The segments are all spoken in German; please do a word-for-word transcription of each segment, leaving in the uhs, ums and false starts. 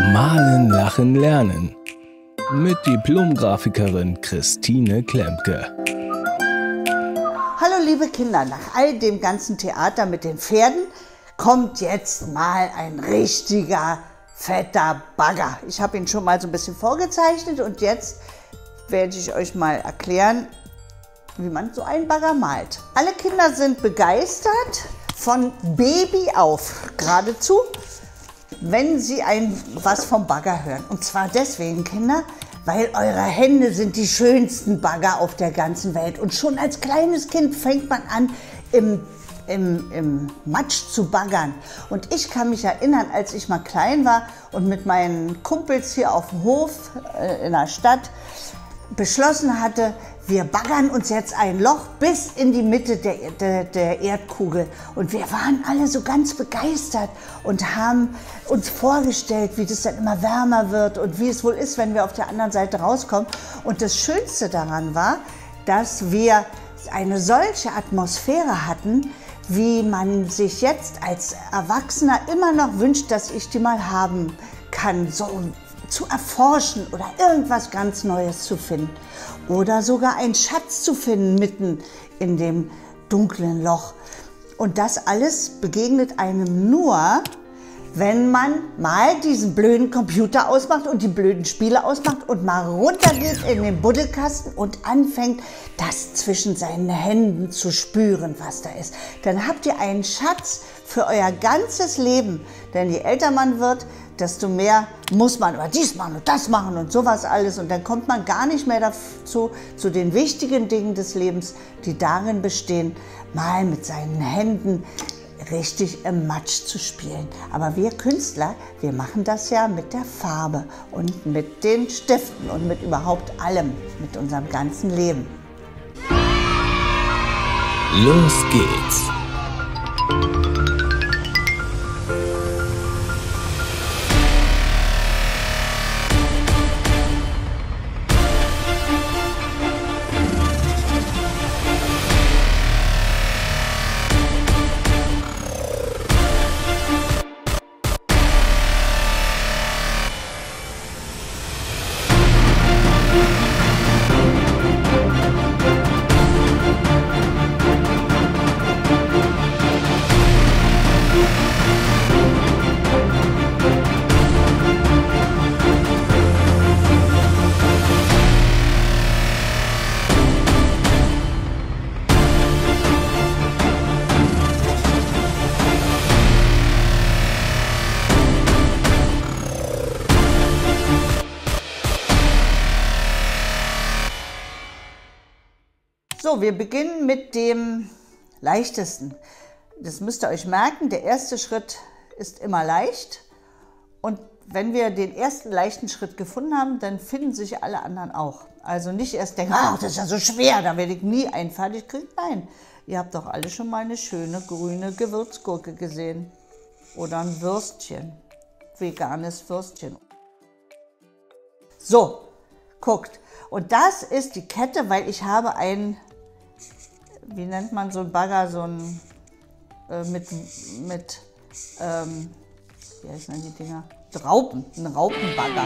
Malen, Lachen, Lernen mit Diplom-Grafikerin Christine Klemke. Hallo liebe Kinder, nach all dem ganzen Theater mit den Pferden kommt jetzt mal ein richtiger fetter Bagger. Ich habe ihn schon mal so ein bisschen vorgezeichnet und jetzt werde ich euch mal erklären, wie man so einen Bagger malt. Alle Kinder sind begeistert, von Baby auf geradezu, wenn sie ein was vom Bagger hören. Und zwar deswegen, Kinder, weil eure Hände sind die schönsten Bagger auf der ganzen Welt. Und schon als kleines Kind fängt man an, im, im, im Matsch zu baggern. Und ich kann mich erinnern, als ich mal klein war und mit meinen Kumpels hier auf dem Hof äh, in der Stadt beschlossen hatte, wir baggern uns jetzt ein Loch bis in die Mitte der, der, der Erdkugel. Und wir waren alle so ganz begeistert und haben uns vorgestellt, wie das dann immer wärmer wird und wie es wohl ist, wenn wir auf der anderen Seite rauskommen. Und das Schönste daran war, dass wir eine solche Atmosphäre hatten, wie man sich jetzt als Erwachsener immer noch wünscht, dass ich die mal haben kann. So zu erforschen oder irgendwas ganz Neues zu finden oder sogar einen Schatz zu finden mitten in dem dunklen Loch. Und das alles begegnet einem nur, wenn man mal diesen blöden Computer ausmacht und die blöden Spiele ausmacht und mal runtergeht in den Buddelkasten und anfängt, das zwischen seinen Händen zu spüren, was da ist. Dann habt ihr einen Schatz für euer ganzes Leben. Denn je älter man wird, desto mehr muss man aber dies machen und das machen und sowas alles. Und dann kommt man gar nicht mehr dazu, zu den wichtigen Dingen des Lebens, die darin bestehen, mal mit seinen Händen richtig im Matsch zu spielen. Aber wir Künstler, wir machen das ja mit der Farbe und mit den Stiften und mit überhaupt allem, mit unserem ganzen Leben. Los geht's! So, wir beginnen mit dem leichtesten. Das müsst ihr euch merken, der erste Schritt ist immer leicht. Und wenn wir den ersten leichten Schritt gefunden haben, dann finden sich alle anderen auch. Also nicht erst denken, ach, das ist ja so schwer, da werde ich nie einen fertig kriegen. Nein, ihr habt doch alle schon mal eine schöne grüne Gewürzgurke gesehen. Oder ein Würstchen, veganes Würstchen. So, guckt. Und das ist die Kette, weil ich habe einen, wie nennt man so einen Bagger, so ein äh, mit, mit ähm, wie heißen denn die Dinger? Raupen, ein Raupenbagger.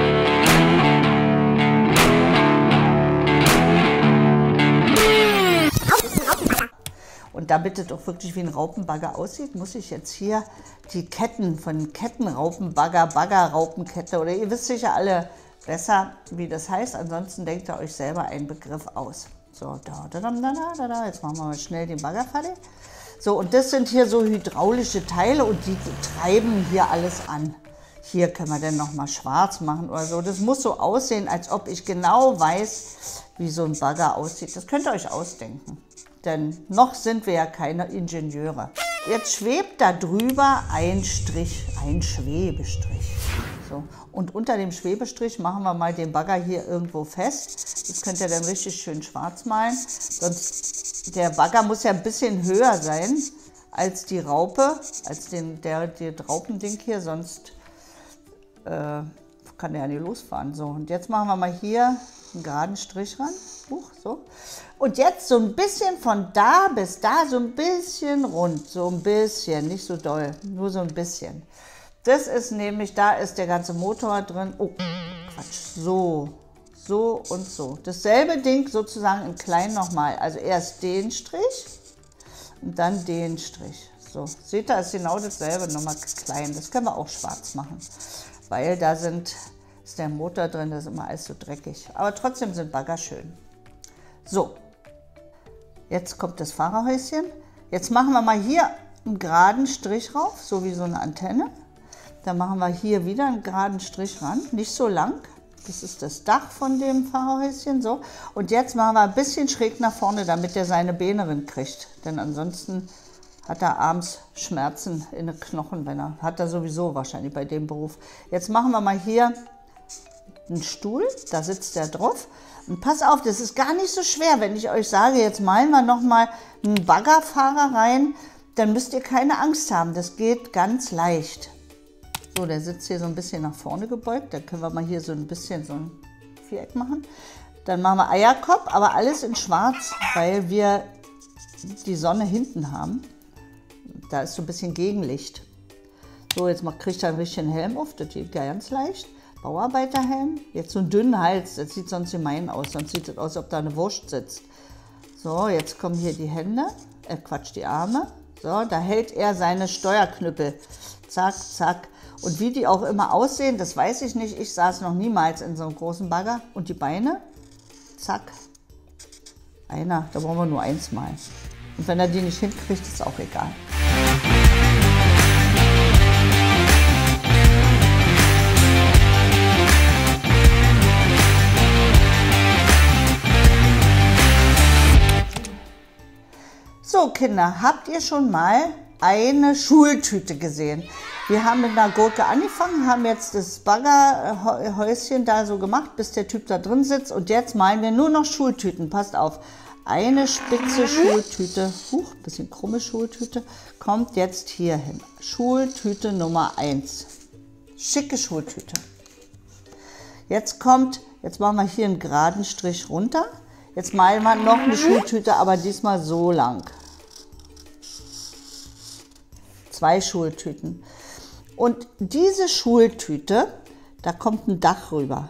Und damit es auch wirklich wie ein Raupenbagger aussieht, muss ich jetzt hier die Ketten von Kettenraupenbagger, Baggerraupenkette, oder ihr wisst sicher alle besser, wie das heißt. Ansonsten denkt ihr euch selber einen Begriff aus. So, da, da, da, da, da, da. Jetzt machen wir mal schnell den Bagger fertig. So, und das sind hier so hydraulische Teile und die treiben hier alles an. Hier können wir dann noch mal schwarz machen oder so. Das muss so aussehen, als ob ich genau weiß, wie so ein Bagger aussieht. Das könnt ihr euch ausdenken. Denn noch sind wir ja keine Ingenieure. Jetzt schwebt da drüber ein Strich, ein Schwebestrich. So. Und unter dem Schwebestrich machen wir mal den Bagger hier irgendwo fest. Das könnt ihr dann richtig schön schwarz malen. Sonst, der Bagger muss ja ein bisschen höher sein als die Raupe, als den, der, der Raupending hier, sonst äh, kann der ja nicht losfahren. So, und jetzt machen wir mal hier einen geraden Strich ran. Huch, so. Und jetzt so ein bisschen von da bis da, so ein bisschen rund, so ein bisschen, nicht so doll, nur so ein bisschen. Das ist nämlich, da ist der ganze Motor drin. Oh, Quatsch, so, so und so. Dasselbe Ding sozusagen in klein nochmal. Also erst den Strich und dann den Strich. So, seht ihr, ist genau dasselbe, nochmal klein. Das können wir auch schwarz machen, weil da sind, ist der Motor drin, das ist immer alles so dreckig. Aber trotzdem sind Bagger schön. So, jetzt kommt das Fahrerhäuschen. Jetzt machen wir mal hier einen geraden Strich rauf, so wie so eine Antenne. Dann machen wir hier wieder einen geraden Strich ran, nicht so lang. Das ist das Dach von dem Fahrerhäuschen, so. Und jetzt machen wir ein bisschen schräg nach vorne, damit er seine Beine drin kriegt. Denn ansonsten hat er abends Schmerzen in den Knochen, wenn er, hat er sowieso wahrscheinlich bei dem Beruf. Jetzt machen wir mal hier einen Stuhl, da sitzt er drauf. Und pass auf, das ist gar nicht so schwer, wenn ich euch sage, jetzt malen wir nochmal einen Baggerfahrer rein, dann müsst ihr keine Angst haben, das geht ganz leicht. So, der sitzt hier so ein bisschen nach vorne gebeugt, dann können wir mal hier so ein bisschen so ein Viereck machen. Dann machen wir Eierkopf, aber alles in schwarz, weil wir die Sonne hinten haben. Da ist so ein bisschen Gegenlicht. So, jetzt kriegt er einen richtigen Helm auf, das geht ganz leicht. Bauarbeiterhelm, jetzt so einen dünnen Hals, das sieht sonst gemein aus, sonst sieht es aus, als ob da eine Wurst sitzt. So, jetzt kommen hier die Hände, äh Quatsch, die Arme. So, da hält er seine Steuerknüppel. Zack, zack. Und wie die auch immer aussehen, das weiß ich nicht. Ich saß noch niemals in so einem großen Bagger. Und die Beine, zack. Einer, da brauchen wir nur eins malen. Und wenn er die nicht hinkriegt, ist auch egal. So Kinder, habt ihr schon mal eine Schultüte gesehen? Wir haben mit einer Gurke angefangen, haben jetzt das Baggerhäuschen da so gemacht, bis der Typ da drin sitzt. Und jetzt malen wir nur noch Schultüten. Passt auf, eine spitze Schultüte, huch, bisschen krumme Schultüte, kommt jetzt hier hin. Schultüte Nummer eins. Schicke Schultüte. Jetzt kommt, jetzt machen wir hier einen geraden Strich runter. Jetzt malen wir noch eine Schultüte, aber diesmal so lang. Zwei Schultüten. Und diese Schultüte, da kommt ein Dach rüber.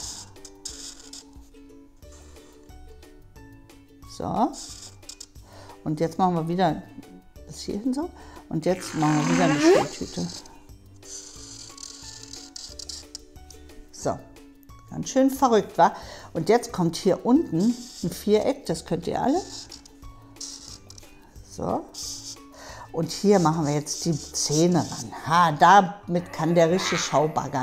So. Und jetzt machen wir wieder bis hierhin so. Und jetzt machen wir wieder eine Schultüte. So. Ganz schön verrückt, wa? Und jetzt kommt hier unten ein Viereck, das könnt ihr alle. So. Und hier machen wir jetzt die Zähne ran. Ha, damit kann der richtig schaubaggern.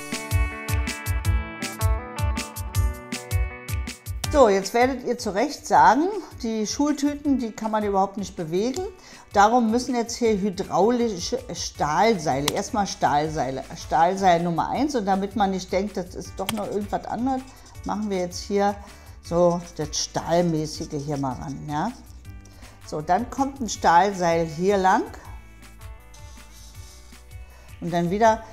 So, jetzt werdet ihr zu Recht sagen, die Schultüten, die kann man überhaupt nicht bewegen. Darum müssen jetzt hier hydraulische Stahlseile, erstmal Stahlseile, Stahlseil Nummer eins. Und damit man nicht denkt, das ist doch noch irgendwas anderes, machen wir jetzt hier so das Stahlmäßige hier mal ran. Ja? So, dann kommt ein Stahlseil hier lang und dann wieder,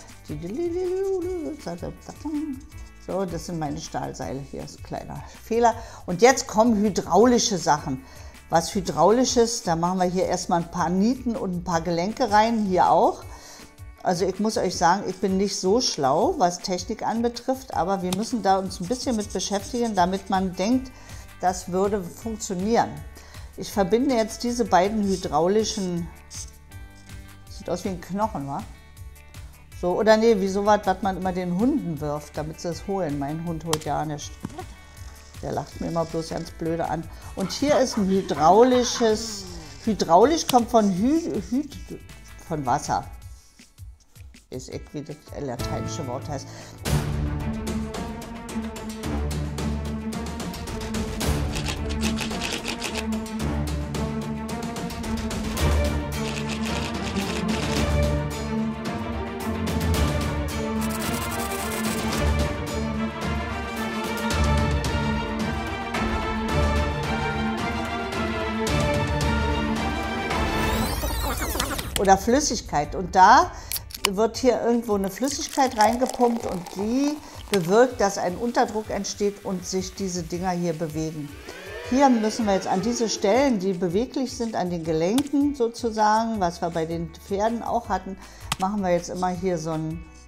so, das sind meine Stahlseile, hier ist ein kleiner Fehler. Und jetzt kommen hydraulische Sachen. Was Hydraulisches, da machen wir hier erstmal ein paar Nieten und ein paar Gelenke rein, hier auch. Also ich muss euch sagen, ich bin nicht so schlau, was Technik anbetrifft, aber wir müssen da uns ein bisschen mit beschäftigen, damit man denkt, das würde funktionieren. Ich verbinde jetzt diese beiden hydraulischen, sieht aus wie ein Knochen, wa? So, oder nee, wie sowas, was man immer den Hunden wirft, damit sie es holen. Mein Hund holt ja nicht. Der lacht mir immer bloß ganz blöde an. Und hier ist ein hydraulisches, hydraulisch kommt von, Hy, Hy, von Wasser. Ist echt, wie das lateinische Wort heißt. Oder Flüssigkeit. Und da wird hier irgendwo eine Flüssigkeit reingepumpt und die bewirkt, dass ein Unterdruck entsteht und sich diese Dinger hier bewegen. Hier müssen wir jetzt an diese Stellen, die beweglich sind, an den Gelenken sozusagen, was wir bei den Pferden auch hatten, machen wir jetzt immer hier so einen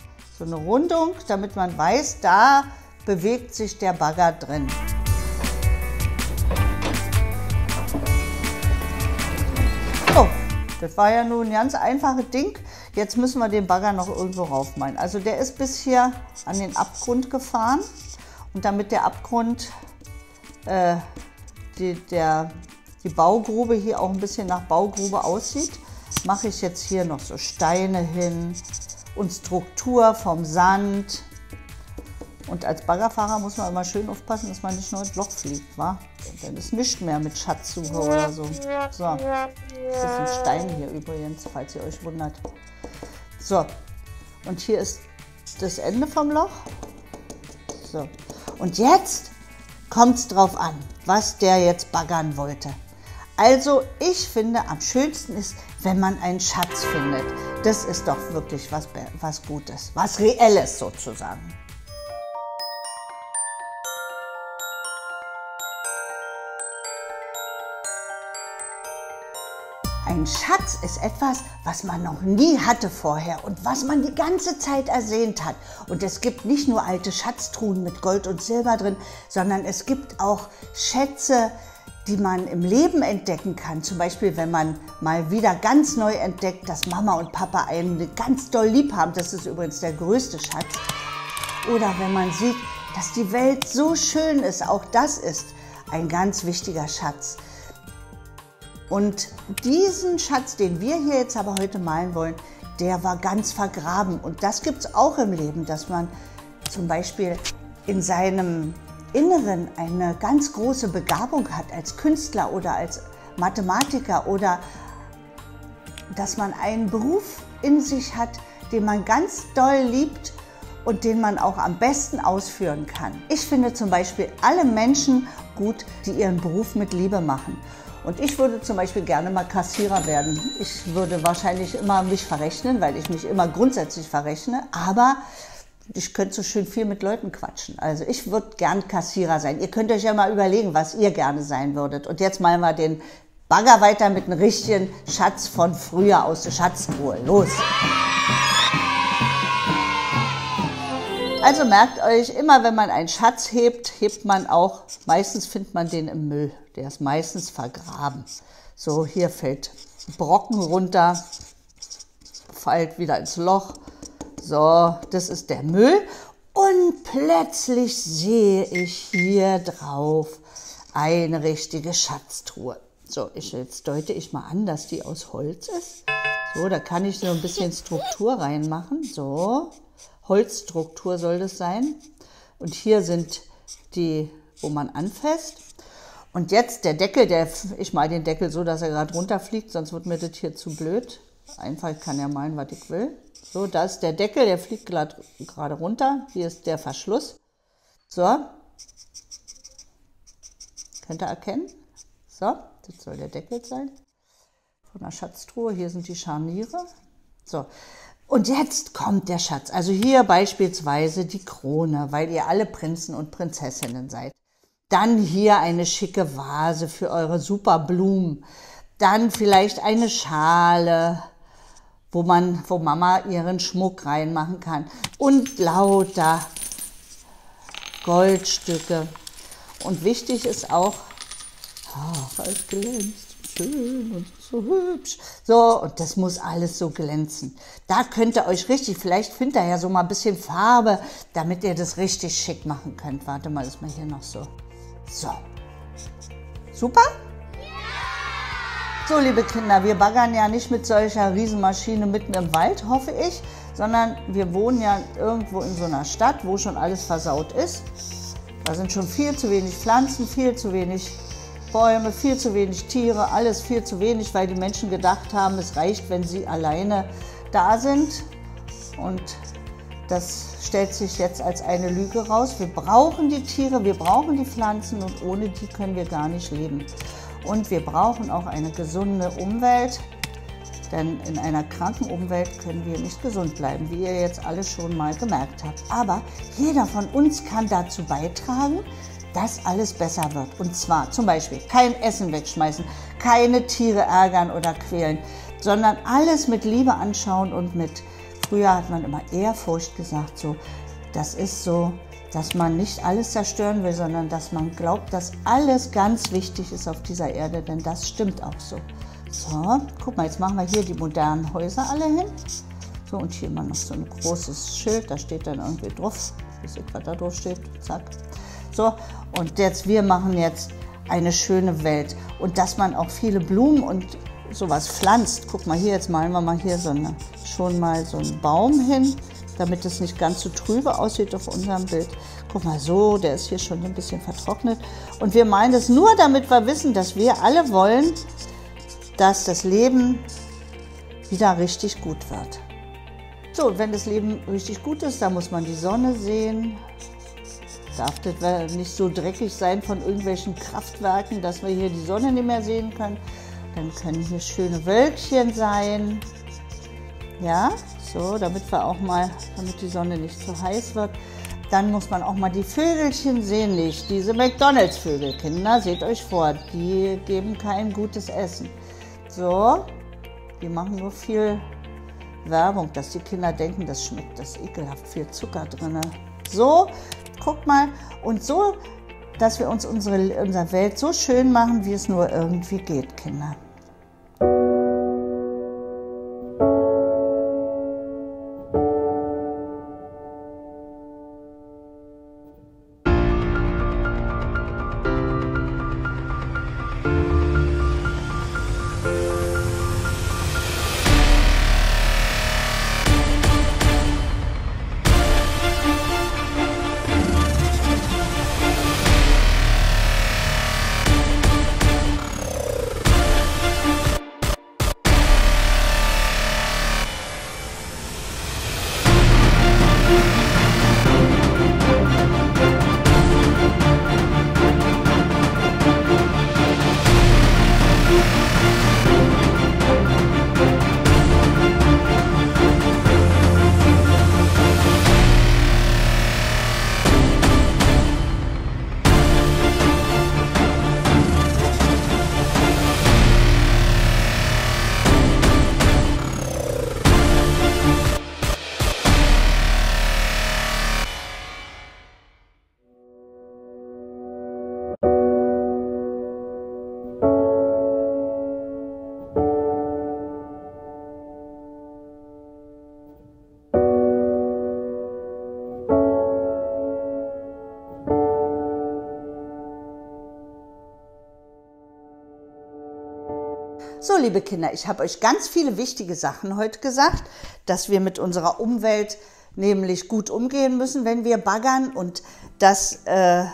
So eine Rundung, damit man weiß, da bewegt sich der Bagger drin. So, das war ja nun ein ganz einfaches Ding. Jetzt müssen wir den Bagger noch irgendwo raufmalen. Also der ist bis hier an den Abgrund gefahren. Und damit der Abgrund, äh, die, der, die Baugrube hier auch ein bisschen nach Baugrube aussieht, mache ich jetzt hier noch so Steine hin und Struktur vom Sand. Und als Baggerfahrer muss man immer schön aufpassen, dass man nicht nur ins Loch fliegt, wa? Dann ist nichts mehr mit Schatzsuche oder so. So, das ist ein Stein hier übrigens, falls ihr euch wundert. So, und hier ist das Ende vom Loch. So, und jetzt kommt es drauf an, was der jetzt baggern wollte. Also ich finde, am schönsten ist, wenn man einen Schatz findet. Das ist doch wirklich was, was Gutes, was Reelles sozusagen. Ein Schatz ist etwas, was man noch nie hatte vorher und was man die ganze Zeit ersehnt hat. Und es gibt nicht nur alte Schatztruhen mit Gold und Silber drin, sondern es gibt auch Schätze, die man im Leben entdecken kann. Zum Beispiel, wenn man mal wieder ganz neu entdeckt, dass Mama und Papa einen ganz doll lieb haben. Das ist übrigens der größte Schatz. Oder wenn man sieht, dass die Welt so schön ist. Auch das ist ein ganz wichtiger Schatz. Und diesen Schatz, den wir hier jetzt aber heute malen wollen, der war ganz vergraben. Und das gibt es auch im Leben, dass man zum Beispiel in seinem Inneren eine ganz große Begabung hat als Künstler oder als Mathematiker oder dass man einen Beruf in sich hat, den man ganz doll liebt und den man auch am besten ausführen kann. Ich finde zum Beispiel alle Menschen gut, die ihren Beruf mit Liebe machen. Und ich würde zum Beispiel gerne mal Kassierer werden. Ich würde wahrscheinlich immer mich verrechnen, weil ich mich immer grundsätzlich verrechne, aber ich könnte so schön viel mit Leuten quatschen. Also ich würde gern Kassierer sein. Ihr könnt euch ja mal überlegen, was ihr gerne sein würdet. Und jetzt malen wir den Bagger weiter mit einem richtigen Schatz von früher aus der Schatztruhe. Los! Also merkt euch, immer wenn man einen Schatz hebt, hebt man auch, meistens findet man den im Müll. Der ist meistens vergraben. So, hier fällt Brocken runter, fällt wieder ins Loch. So, das ist der Müll. Und plötzlich sehe ich hier drauf eine richtige Schatztruhe. So, ich, jetzt deute ich mal an, dass die aus Holz ist. So, da kann ich so ein bisschen Struktur reinmachen. So, Holzstruktur soll das sein. Und hier sind die, wo man anfasst. Und jetzt der Deckel, der, ich mal den Deckel so, dass er gerade runterfliegt, sonst wird mir das hier zu blöd. Einfach, ich kann ja malen, was ich will. So, da ist der Deckel, der fliegt gerade runter. Hier ist der Verschluss. So. Könnt ihr erkennen? So, das soll der Deckel sein. Von der Schatztruhe. Hier sind die Scharniere. So. Und jetzt kommt der Schatz. Also hier beispielsweise die Krone, weil ihr alle Prinzen und Prinzessinnen seid. Dann hier eine schicke Vase für eure super Blumen. Dann vielleicht eine Schale, wo man, wo Mama ihren Schmuck reinmachen kann. Und lauter Goldstücke. Und wichtig ist auch, ach, es glänzt schön und so hübsch. So, und das muss alles so glänzen. Da könnt ihr euch richtig, vielleicht findet ihr ja so mal ein bisschen Farbe, damit ihr das richtig schick machen könnt. Warte mal, ist mal hier noch so. So. Super? So, liebe Kinder, wir baggern ja nicht mit solcher Riesenmaschine mitten im Wald, hoffe ich, sondern wir wohnen ja irgendwo in so einer Stadt, wo schon alles versaut ist. Da sind schon viel zu wenig Pflanzen, viel zu wenig Bäume, viel zu wenig Tiere, alles viel zu wenig, weil die Menschen gedacht haben, es reicht, wenn sie alleine da sind. Und das stellt sich jetzt als eine Lüge raus. Wir brauchen die Tiere, wir brauchen die Pflanzen und ohne die können wir gar nicht leben. Und wir brauchen auch eine gesunde Umwelt, denn in einer kranken Umwelt können wir nicht gesund bleiben, wie ihr jetzt alle schon mal gemerkt habt. Aber jeder von uns kann dazu beitragen, dass alles besser wird. Und zwar zum Beispiel kein Essen wegschmeißen, keine Tiere ärgern oder quälen, sondern alles mit Liebe anschauen und mit früher hat man immer Ehrfurcht gesagt, so, das ist so, dass man nicht alles zerstören will, sondern dass man glaubt, dass alles ganz wichtig ist auf dieser Erde, denn das stimmt auch so. So, guck mal, jetzt machen wir hier die modernen Häuser alle hin. So, und hier immer noch so ein großes Schild, da steht dann irgendwie drauf, ihr seht, was da drauf steht, zack. So, und jetzt, wir machen jetzt eine schöne Welt und dass man auch viele Blumen und sowas pflanzt. Guck mal, hier, jetzt malen wir mal hier so eine, schon mal so einen Baum hin, damit es nicht ganz so trübe aussieht auf unserem Bild. Guck mal, so, der ist hier schon ein bisschen vertrocknet. Und wir malen das nur, damit wir wissen, dass wir alle wollen, dass das Leben wieder richtig gut wird. So, und wenn das Leben richtig gut ist, dann muss man die Sonne sehen. Darf das nicht so dreckig sein von irgendwelchen Kraftwerken, dass wir hier die Sonne nicht mehr sehen können. Dann können hier schöne Wölkchen sein. Ja, so, damit wir auch mal, damit die Sonne nicht zu heiß wird. Dann muss man auch mal die Vögelchen sehen, nicht diese McDonalds-Vögel. Kinder, seht euch vor, die geben kein gutes Essen. So, die machen nur viel Werbung, dass die Kinder denken, das schmeckt, das ist ekelhaft, viel Zucker drin. So, guckt mal, und so, dass wir uns unsere, unsere Welt so schön machen, wie es nur irgendwie geht, Kinder. So, liebe Kinder, ich habe euch ganz viele wichtige Sachen heute gesagt, dass wir mit unserer Umwelt nämlich gut umgehen müssen, wenn wir baggern, und dass, äh,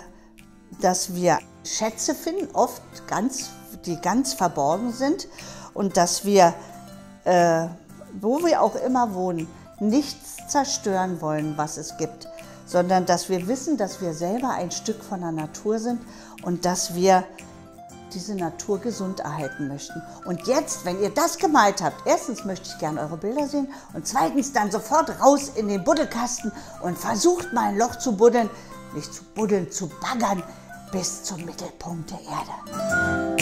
dass wir Schätze finden, oft ganz, die ganz verborgen sind, und dass wir, äh, wo wir auch immer wohnen, nichts zerstören wollen, was es gibt, sondern dass wir wissen, dass wir selber ein Stück von der Natur sind und dass wir diese Natur gesund erhalten möchten. Und jetzt, wenn ihr das gemalt habt, erstens möchte ich gerne eure Bilder sehen und zweitens dann sofort raus in den Buddelkasten und versucht mal ein Loch zu buddeln, nicht zu buddeln, zu baggern, bis zum Mittelpunkt der Erde.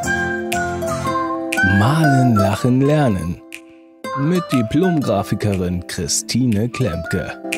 Malen, lachen, lernen. Mit Diplom-Grafikerin Christine Klempke.